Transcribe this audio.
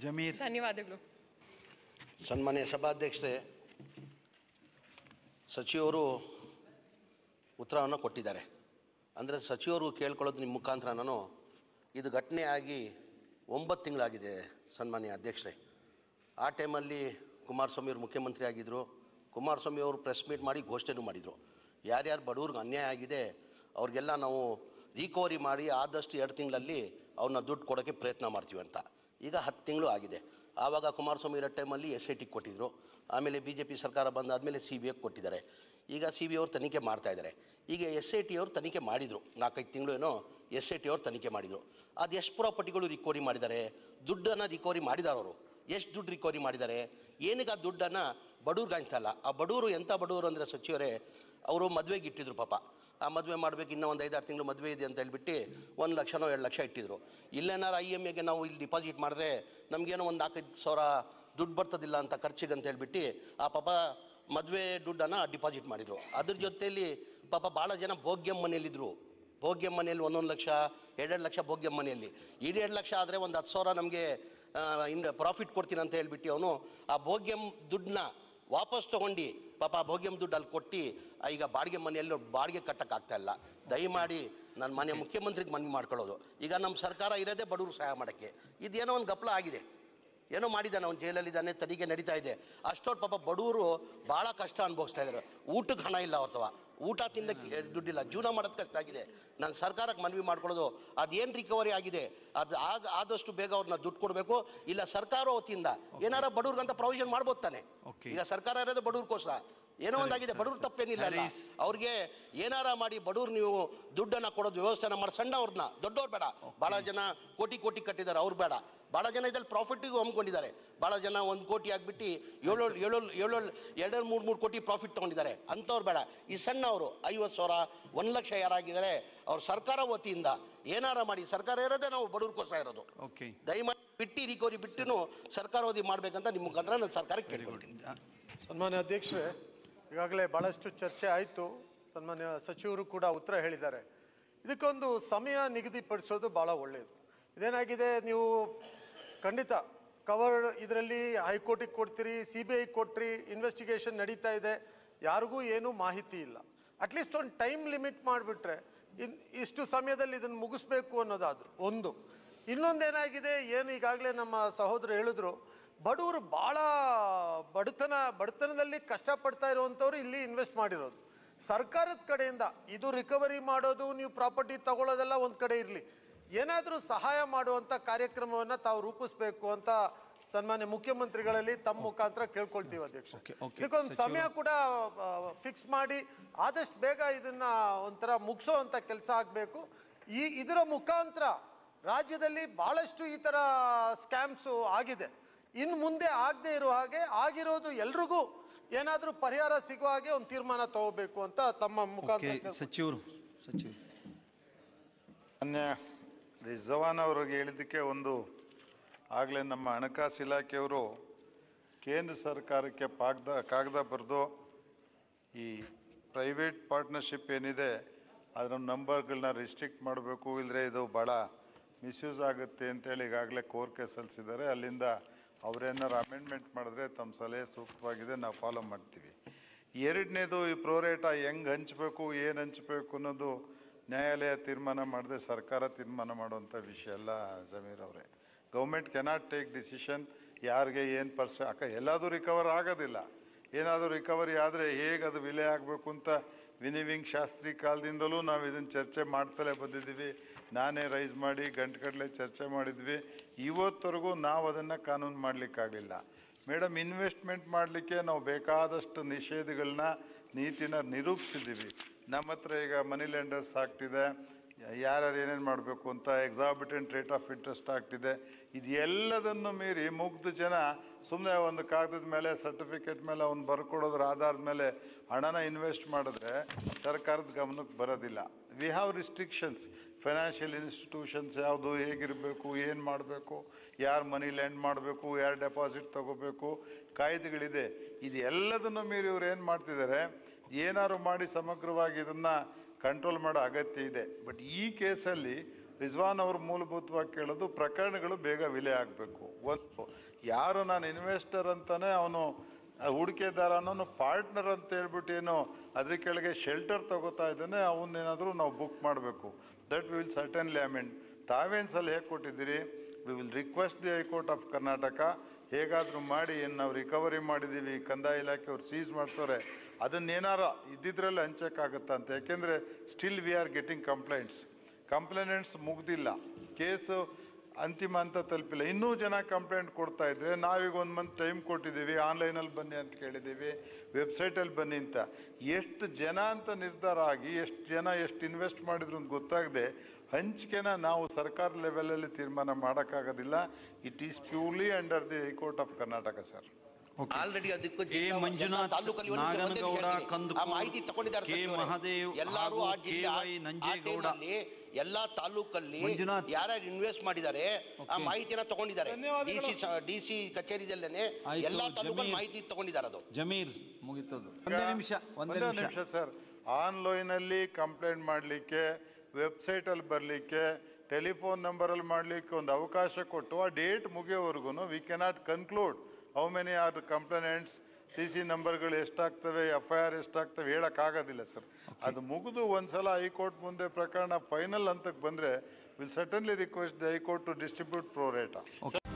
ಜಮೀರ್. ಧನ್ಯವಾದಗಳು. ಸನ್ಮಾನ್ಯ ಸಭಾಧ್ಯಕ್ಷರೇ, ಸಚಿವರು ಉತ್ತರವನ್ನು ಕೊಟ್ಟಿದ್ದಾರೆ. ಅಂದರೆ ಸಚಿವರು ಕೇಳ್ಕೊಳ್ಳೋದು ನಿಮ್ಮ ಮುಖಾಂತರ ನಾನು, ಇದು ಘಟನೆ ಆಗಿ 9 ತಿಂಗಳಾಗಿದೆ ಸನ್ಮಾನ್ಯ ಅಧ್ಯಕ್ಷರೇ. ಆ ಟೈಮಲ್ಲಿ ಕುಮಾರಸ್ವಾಮಿ ಅವರು ಮುಖ್ಯಮಂತ್ರಿ ಆಗಿದ್ದರು. ಕುಮಾರಸ್ವಾಮಿ ಅವರು ಪ್ರೆಸ್ ಮೀಟ್ ಮಾಡಿ ಘೋಷಣೆನೂ ಮಾಡಿದರು, ಯಾರ್ಯಾರು ಬಡವ್ರಿಗೆ ಅನ್ಯಾಯ ಆಗಿದೆ ಅವ್ರಿಗೆಲ್ಲ ನಾವು ರಿಕವರಿ ಮಾಡಿ ಆದಷ್ಟು 2 ತಿಂಗಳಲ್ಲಿ ಅವ್ರನ್ನ ದುಡ್ಡು ಕೊಡೋಕ್ಕೆ ಪ್ರಯತ್ನ ಮಾಡ್ತೀವಿ ಅಂತ. ಈಗ 10 ತಿಂಗಳು ಆಗಿದೆ. ಆವಾಗ ಕುಮಾರಸ್ವಾಮಿ ಇರೋ ಟೈಮಲ್ಲಿ SIT ಕೊಟ್ಟಿದ್ದರು. ಆಮೇಲೆ BJP ಸರ್ಕಾರ ಬಂದಾದಮೇಲೆ CBI ಕೊಟ್ಟಿದ್ದಾರೆ. ಈಗ CBI ಅವರು ತನಿಖೆ ಮಾಡ್ತಾಯಿದ್ದಾರೆ. ಈಗ SIT ಅವರು ತನಿಖೆ ಮಾಡಿದರು, 4-5 ತಿಂಗಳು ಏನೋ SIT ಅವರು ತನಿಖೆ ಮಾಡಿದರು. ಅದು ಎಷ್ಟು ಪ್ರಾಪರ್ಟಿಗಳು ರಿಕವರಿ ಮಾಡಿದ್ದಾರೆ, ದುಡ್ಡನ್ನು ರಿಕವರಿ ಮಾಡಿದ್ದಾರೆ ಅವರು. ಎಷ್ಟು ದುಡ್ಡು ರಿಕವರಿ ಮಾಡಿದ್ದಾರೆ, ಏನಕ್ಕೆ ಆ ದುಡ್ಡನ್ನು ಬಡವ್ರಿಗೆ ಹಂಚಲ್ಲ. ಆ ಬಡವರು ಎಂಥ ಬಡವರು ಅಂದರೆ ಸಚಿವರೇ, ಅವರು ಮದುವೆಗೆ ಇಟ್ಟಿದ್ರು ಪಾಪ. ಆ ಮದುವೆ ಮಾಡಬೇಕು, ಇನ್ನೂ ಒಂದು 5-6 ತಿಂಗಳು ಮದುವೆ ಇದೆ ಅಂತ ಹೇಳ್ಬಿಟ್ಟು 1 ಲಕ್ಷನೋ 2 ಲಕ್ಷ ಇಟ್ಟಿದ್ರು. ಇಲ್ಲೇನಾರು IMAಗೆ ನಾವು ಇಲ್ಲಿ ಡಿಪಾಸಿಟ್ ಮಾಡಿದ್ರೆ ನಮಗೇನೋ ಒಂದು 4-5 ಸಾವಿರ ದುಡ್ಡು ಬರ್ತದಿಲ್ಲ ಅಂತ ಖರ್ಚಿಗೆ ಅಂತ ಹೇಳ್ಬಿಟ್ಟು ಆ ಪಾಪ ಮದುವೆ ದುಡ್ಡನ್ನು ಡಿಪಾಸಿಟ್ ಮಾಡಿದರು. ಅದ್ರ ಜೊತೆಯಲ್ಲಿ ಪಾಪ ಭಾಳ ಜನ ಭೋಗ್ಯಂ ಮನೆಯಲ್ಲಿದ್ದರು. ಭೋಗ್ಯಂ ಮನೆಯಲ್ಲಿ 1 ಲಕ್ಷ 2 ಲಕ್ಷ ಭೋಗ್ಯಂ ಮನೆಯಲ್ಲಿ. 2 ಲಕ್ಷ ಆದರೆ ಒಂದು 10 ಸಾವಿರ ನಮಗೆ ಪ್ರಾಫಿಟ್ ಕೊಡ್ತೀನಿ ಅಂತ ಹೇಳ್ಬಿಟ್ಟು ಅವನು ಆ ಭೋಗ್ಯಂ ದುಡ್ಡನ್ನ ವಾಪಸ್ ತೊಗೊಂಡು ಪಾಪ ಭೋಗ್ಯಂ ದುಡ್ಡು ಅಲ್ಲಿ ಕೊಟ್ಟು ಈಗ ಬಾಡಿಗೆ ಮನೆಯಲ್ಲಿ ಬಾಡಿಗೆ ಕಟ್ಟೋಕ್ಕಾಗ್ತಾಯಿಲ್ಲ. ದಯಮಾಡಿ ನಾನು ಮಾನ್ಯ ಮುಖ್ಯಮಂತ್ರಿಗೆ ಮನವಿ ಮಾಡ್ಕೊಳ್ಳೋದು, ಈಗ ನಮ್ಮ ಸರ್ಕಾರ ಇರೋದೇ ಬಡವರು ಸಹಾಯ ಮಾಡೋಕ್ಕೆ. ಇದೇನೋ ಒಂದು ಗಪ್ಪಲ ಆಗಿದೆ, ಏನೋ ಮಾಡಿದ್ದಾನೆ, ಅವ್ನು ಜೈಲಲ್ಲಿದ್ದಾನೆ, ತನಿಖೆ ನಡೀತಾ ಇದೆ. ಅಷ್ಟೊಟ್ಟು ಪಾಪ ಬಡವರು ಭಾಳ ಕಷ್ಟ ಅನುಭವಿಸ್ತಾ ಇದ್ದಾರೆ. ಊಟಕ್ಕೆ ಹಣ ಇಲ್ಲ ಅಥವಾ ಊಟ ತಿನ್ನಕ್ಕೆ ದುಡ್ಡಿಲ್ಲ, ಜೀವನ ಮಾಡೋದು ಕಷ್ಟ ಆಗಿದೆ. ನಾನು ಸರ್ಕಾರಕ್ಕೆ ಮನವಿ ಮಾಡ್ಕೊಳ್ಳೋದು, ಅದೇನು ರಿಕವರಿ ಆಗಿದೆ ಅದು ಆದಷ್ಟು ಬೇಗ ಅವ್ರನ್ನ ದುಡ್ಡು ಕೊಡಬೇಕು. ಇಲ್ಲ ಸರ್ಕಾರ ವತಿಯಿಂದ ಏನಾರ ಬಡವ್ರಿಗಂತ ಪ್ರೊವಿಷನ್ ಮಾಡ್ಬೋದು ತಾನೆ. ಈಗ ಸರ್ಕಾರ ಇರೋದು ಬಡವ್ರಿಗೋಸ್ಕರ. ಏನೋ ಒಂದಾಗಿದೆ, ಬಡವ್ರ ತಪ್ಪೇನಿಲ್ಲ, ಅವ್ರಿಗೆ ಏನಾರ ಮಾಡಿ ಬಡವ್ರು ನೀವು ದುಡ್ಡನ್ನು ಕೊಡೋದು ವ್ಯವಸ್ಥೆನ ಮಾಡಿ. ಸಣ್ಣವ್ರನ್ನ, ದೊಡ್ಡವ್ರು ಬೇಡ. ಭಾಳ ಜನ ಕೋಟಿ ಕಟ್ಟಿದ್ದಾರೆ, ಅವ್ರು ಬೇಡ. ಭಾಳ ಜನ ಇದ್ರಲ್ಲಿ ಪ್ರಾಫಿಟ್ಟಿಗೂ ಹಮ್ಮಿಕೊಂಡಿದ್ದಾರೆ. ಭಾಳ ಜನ 1 ಕೋಟಿ ಆಗಿಬಿಟ್ಟು 2-3 ಕೋಟಿ ಪ್ರಾಫಿಟ್ ತೊಗೊಂಡಿದ್ದಾರೆ, ಅಂಥವ್ರು ಬೇಡ. ಈ ಸಣ್ಣವರು 50 ಸಾವಿರ 1 ಲಕ್ಷ ಯಾರಾಗಿದ್ದಾರೆ ಅವ್ರು ಸರ್ಕಾರ ವತಿಯಿಂದ ಏನಾರ ಮಾಡಿ. ಸರ್ಕಾರ ಇರೋದೇ ನಾವು ಬಡವ್ರಿಗೋಸ್ಕರ ಇರೋದು. ದಯಮಾಡಿ ಬಿಟ್ಟು ರಿಕವರಿ ಬಿಟ್ಟು ಸರ್ಕಾರ ವತಿ ಮಾಡಬೇಕಂತ ನಿಮ್ಮ ಮುಖಾಂತರ ನಾನು ಸರ್ಕಾರಕ್ಕೆ ಕೇಳ್ಕೊಳ್ತೀನಿ. ಸನ್ಮಾನ್ಯ ಅಧ್ಯಕ್ಷರೇ, ಈಗಾಗಲೇ ಭಾಳಷ್ಟು ಚರ್ಚೆ ಆಯಿತು. ಸನ್ಮಾನ್ಯ ಸಚಿವರು ಕೂಡ ಉತ್ತರ ಹೇಳಿದ್ದಾರೆ. ಇದಕ್ಕೊಂದು ಸಮಯ ನಿಗದಿಪಡಿಸೋದು ಭಾಳ ಒಳ್ಳೆಯದು. ಇದೇನಾಗಿದೆ, ನೀವು ಖಂಡಿತ ಕವರ್ ಇದರಲ್ಲಿ ಹೈಕೋರ್ಟಿಗೆ ಕೊಡ್ತೀರಿ, CBI ಕೊಟ್ರಿ, ಇನ್ವೆಸ್ಟಿಗೇಷನ್ ನಡೀತಾ ಇದೆ, ಯಾರಿಗೂ ಏನೂ ಮಾಹಿತಿ ಇಲ್ಲ. ಅಟ್ಲೀಸ್ಟ್ ಒಂದು ಟೈಮ್ ಲಿಮಿಟ್ ಮಾಡಿಬಿಟ್ರೆ ಇಷ್ಟು ಸಮಯದಲ್ಲಿ ಇದನ್ನು ಮುಗಿಸ್ಬೇಕು ಅನ್ನೋದಾದ್ರು ಒಂದು. ಇನ್ನೊಂದೇನಾಗಿದೆ, ಏನು ಈಗಾಗಲೇ ನಮ್ಮ ಸಹೋದರು ಹೇಳಿದ್ರು, ಬಡವರು ಭಾಳ ಬಡತನದಲ್ಲಿ ಕಷ್ಟಪಡ್ತಾ ಇರುವಂಥವ್ರು ಇಲ್ಲಿ ಇನ್ವೆಸ್ಟ್ ಮಾಡಿರೋದು. ಸರ್ಕಾರದ ಕಡೆಯಿಂದ ಇದು ರಿಕವರಿ ಮಾಡೋದು, ನೀವು ಪ್ರಾಪರ್ಟಿ ತಗೊಳ್ಳೋದೆಲ್ಲ ಒಂದು ಕಡೆ ಇರಲಿ, ಏನಾದರೂ ಸಹಾಯ ಮಾಡುವಂಥ ಕಾರ್ಯಕ್ರಮವನ್ನು ತಾವು ರೂಪಿಸಬೇಕು ಅಂತ ಸನ್ಮಾನ್ಯ ಮುಖ್ಯಮಂತ್ರಿಗಳಲ್ಲಿ ತಮ್ಮ ಮುಖಾಂತರ ಕೇಳ್ಕೊಳ್ತೀವಿ ಅಧ್ಯಕ್ಷ. ಇದಕ್ಕೊಂದು ಸಮಯ ಕೂಡ ಫಿಕ್ಸ್ ಮಾಡಿ ಆದಷ್ಟು ಬೇಗ ಇದನ್ನು ಒಂಥರ ಮುಗಿಸೋ ಅಂಥ ಕೆಲಸ ಆಗಬೇಕು. ಇದರ ಮುಖಾಂತರ ರಾಜ್ಯದಲ್ಲಿ ಭಾಳಷ್ಟು ಈ ಥರ ಸ್ಕ್ಯಾಮ್ಸು ಆಗಿದೆ. ಇನ್ನು ಮುಂದೆ ಆಗದೆ ಇರೋ ಹಾಗೆ, ಆಗಿರೋದು ಎಲ್ರಿಗೂ ಏನಾದರೂ ಪರಿಹಾರ ಸಿಗೋ ಹಾಗೆ ಒಂದು ತೀರ್ಮಾನ ತಗೋಬೇಕು ಅಂತ ತಮ್ಮ ಮುಖಾಂತರ ಸಚಿವರು. ಮಾನ್ಯ ರಿಜ್ವಾನ್ ಅವ್ರಿಗೆ ಹೇಳಿದ್ದಕ್ಕೆ ಒಂದು, ಆಗಲೇ ನಮ್ಮ ಹಣಕಾಸು ಇಲಾಖೆಯವರು ಕೇಂದ್ರ ಸರ್ಕಾರಕ್ಕೆ ಕಾಗದ ಬರೆದು ಈ ಪ್ರೈವೇಟ್ ಪಾರ್ಟ್ನರ್ಶಿಪ್ ಏನಿದೆ ಅದರ ನಂಬರ್ಗಳನ್ನ ರಿಸ್ಟ್ರಿಕ್ಟ್ ಮಾಡಬೇಕು, ಇಲ್ಲರೆ ಇದು ಭಾಳ ಮಿಸ್ಯೂಸ್ ಆಗುತ್ತೆ ಅಂತೇಳಿ ಈಗಾಗಲೇ ಕೋರಿಕೆ ಸಲ್ಲಿಸಿದ್ದಾರೆ. ಅಲ್ಲಿಂದ ಅವರೇನಾರು ಅಮೆಂಡ್ಮೆಂಟ್ ಮಾಡಿದ್ರೆ ತಮ್ಮ ಸಲಹೆ ಸೂಕ್ತವಾಗಿದೆ, ನಾವು ಫಾಲೋ ಮಾಡ್ತೀವಿ. ಎರಡನೇದು, ಈ ಪ್ರೋರೇಟ ಹೆಂಗೆ ಹಂಚಬೇಕು, ಏನು ಹಂಚಬೇಕು ಅನ್ನೋದು ನ್ಯಾಯಾಲಯ ತೀರ್ಮಾನ ಮಾಡಿದ್ರೆ ಸರ್ಕಾರ ತೀರ್ಮಾನ ಮಾಡುವಂಥ ವಿಷಯ ಅಲ್ಲ ಜಮೀರ್ ಅವರೇ. ಗೌರ್ಮೆಂಟ್ ಕೆನಾಟ್ ಟೇಕ್ ಡಿಸಿಷನ್ ಯಾರಿಗೆ ಏನು ಎಲ್ಲದೂ ರಿಕವರ್ ಆಗೋದಿಲ್ಲ. ಏನಾದರೂ ರಿಕವರಿ ಆದರೆ ಹೇಗೆ ಅದು ವಿಲೆ ಆಗಬೇಕು ಅಂತ ವಿನಿವಿಂಗ್ ಶಾಸ್ತ್ರಿ ಕಾಲದಿಂದಲೂ ನಾವು ಇದನ್ನು ಚರ್ಚೆ ಮಾಡ್ತಲೇ ಬಂದಿದ್ದೀವಿ. ನಾನೇ ರೈಸ್ ಮಾಡಿ ಗಂಟೆಗಟ್ಟಲೆ ಚರ್ಚೆ ಮಾಡಿದ್ವಿ. ಇವತ್ತವರೆಗೂ ನಾವು ಅದನ್ನು ಕಾನೂನು ಮಾಡಲಿಕ್ಕಾಗಲಿಲ್ಲ. ಮೇಡಮ್, ಇನ್ವೆಸ್ಟ್ಮೆಂಟ್ ಮಾಡಲಿಕ್ಕೆ ನಾವು ಬೇಕಾದಷ್ಟು ನಿಷೇಧಗಳನ್ನ ನೀತಿನ ನಿರೂಪಿಸಿದ್ದೀವಿ. ನಮ್ಮ ಹತ್ರ ಈಗ ಮನಿ ಲೆಂಡರ್ಸ್ ಆಗ್ತಿದೆ, ಯಾರ್ಯಾರು ಏನೇನು ಮಾಡಬೇಕು ಅಂತ ಎಕ್ಸಾಬಿಟೆಂಟ್ ರೇಟ್ ಆಫ್ ಇಂಟ್ರೆಸ್ಟ್ ಆಗ್ತಿದೆ. ಇದೆಲ್ಲದನ್ನು ಮೀರಿ ಮುಗ್ಧ ಜನ ಸುಮ್ಮನೆ ಒಂದು ಕಾಗದದ ಮೇಲೆ ಸರ್ಟಿಫಿಕೇಟ್ ಮೇಲೆ ಅವ್ನು ಬರ್ಕೊಡೋದ್ರ ಆಧಾರದ ಮೇಲೆ ಹಣನ ಇನ್ವೆಸ್ಟ್ ಮಾಡಿದ್ರೆ ಸರ್ಕಾರದ ಗಮನಕ್ಕೆ ಬರೋದಿಲ್ಲ. We have restrictions. Financial institutions ಯಾವುದು, ಹೇಗಿರಬೇಕು, ಏನು ಮಾಡಬೇಕು, ಯಾರು ಮನಿ ಲ್ಯಾಂಡ್ ಮಾಡಬೇಕು, ಯಾರು ಡೆಪಾಸಿಟ್ ತೊಗೋಬೇಕು, ಕಾಯ್ದೆಗಳಿದೆ. ಇದು ಎಲ್ಲದನ್ನು ಮೀರಿ ಇವ್ರು ಏನು ಮಾಡ್ತಿದ್ದಾರೆ, ಏನಾದ್ರು ಮಾಡಿ ಸಮಗ್ರವಾಗಿ ಇದನ್ನು ಕಂಟ್ರೋಲ್ ಮಾಡೋ ಅಗತ್ಯ ಇದೆ. ಬಟ್ ಈ ಕೇಸಲ್ಲಿ ರಿಜ್ವಾನ್ ಅವರು ಮೂಲಭೂತವಾಗಿ ಕೇಳೋದು ಪ್ರಕರಣಗಳು ಬೇಗ ವಿಲೆ ಆಗಬೇಕು. ಒಂದು ಯಾರು ನಾನು ಇನ್ವೆಸ್ಟರ್ ಅಂತಾನೆ ಅವನು ಹೂಡಿಕೆದಾರ ಅನ್ನೋನು ಪಾರ್ಟ್ನರ್ ಅಂತ ಹೇಳ್ಬಿಟ್ಟು ಏನು ಅದ್ರ ಕೆಳಗೆ ಶೆಲ್ಟರ್ ತಗೋತಾ ಇದ್ದಾನೆ ಅವನ್ನೇನಾದರೂ ನಾವು ಬುಕ್ ಮಾಡಬೇಕು. That we will certainly amend. ತಾವೇನು ಸಲಹೆ ಕೊಟ್ಟಿದ್ದೀರಿ, we will request the high court of Karnataka ಹೇಗಾದರೂ ಮಾಡಿ ಏನು ನಾವು ರಿಕವರಿ ಮಾಡಿದ್ದೀವಿ, ಕಂದಾಯ ಇಲಾಖೆ ಅವ್ರು ಸೀಸ್ ಮಾಡಿಸೋರೆ ಅದನ್ನೇನಾರ ಇದ್ದಿದ್ರಲ್ಲಿ ಹಂಚೋಕ್ಕಾಗುತ್ತಾ ಅಂತ. ಯಾಕೆಂದರೆ still we are getting complaints ಮುಗ್ದಿಲ್ಲ, ಕೇಸು ಅಂತಿಮ ಅಂತ ತಲುಪಿಲ್ಲ, ಇನ್ನೂ ಜನ ಕಂಪ್ಲೇಂಟ್ ಕೊಡ್ತಾ ಇದ್ರೆ ನಾವೀಗ 1 ಮಂತ್ ಟೈಮ್ ಕೊಟ್ಟಿದ್ದೀವಿ, ಆನ್ಲೈನಲ್ಲಿ ಬನ್ನಿ ಅಂತ ಕೇಳಿದ್ದೀವಿ, ವೆಬ್ಸೈಟಲ್ಲಿ ಬನ್ನಿ ಅಂತ. ಎಷ್ಟು ಜನ ಅಂತ ನಿರ್ಧಾರ ಆಗಿ ಎಷ್ಟು ಇನ್ವೆಸ್ಟ್ ಮಾಡಿದ್ರು ಅಂತ ಗೊತ್ತಾಗದೆ ಹಂಚಿಕೆನ ನಾವು ಸರ್ಕಾರ ಲೆವೆಲಲ್ಲಿ ತೀರ್ಮಾನ ಮಾಡೋಕ್ಕಾಗೋದಿಲ್ಲ. It is purely under the high court of Karnataka sir. Already ಅದಕ್ಕೂ ಮಂಜುನಾಥ್, ನಾಗನಗೌಡ, ಮಾಹಿತಿ ತಗೊಂಡಿದ್ದಾರೆ ಎಲ್ಲರೂ. ನಂಜೇಗೌಡ ಎಲ್ಲಾ ತಾಲೂಕಲ್ಲಿ ಯಾರ್ಯಾರು ಇನ್ವೆಸ್ಟ್ ಮಾಡಿದ್ದಾರೆ ಆ ಮಾಹಿತಿಯನ್ನ ತಗೊಂಡಿದ್ದಾರೆ. ಡಿಸಿ ಕಚೇರಿಯಲ್ಲೇನೆ ಎಲ್ಲಾ ತಾಲೂಕಲ್ಲಿ ಮಾಹಿತಿ ತಗೊಂಡಿದ್ದಾರೆ. ಅದು ಜಮೀರ್ ಮುಗಿತದು. ಒಂದೇ ನಿಮಿಷ ಸರ್. ಆನ್ಲೈನಲ್ಲಿ ಕಂಪ್ಲೇಂಟ್ ಮಾಡಲಿಕ್ಕೆ, ವೆಬ್ಸೈಟಲ್ಲಿ ಬರಲಿಕ್ಕೆ, ಟೆಲಿಫೋನ್ ನಂಬರಲ್ಲಿ ಮಾಡಲಿಕ್ಕೆ ಒಂದು ಅವಕಾಶ ಕೊಟ್ಟು ಆ ಡೇಟ್ ಮುಗಿಯೋವರೆಗೂ we cannot conclude how many are complaints, CC ನಂಬರ್ಗಳು ಎಷ್ಟಾಗ್ತವೆ, FIR ಎಷ್ಟಾಗ್ತವೆ ಹೇಳೋಕ್ಕಾಗೋದಿಲ್ಲ ಸರ್. ಅದು ಮುಗಿದು ಒಂದ್ಸಲ ಹೈಕೋರ್ಟ್ ಮುಂದೆ ಪ್ರಕರಣ ಫೈನಲ್ ಹಂತಕ್ಕೆ ಬಂದರೆ will certainly request the high court to distribute pro ರೇಟಾ.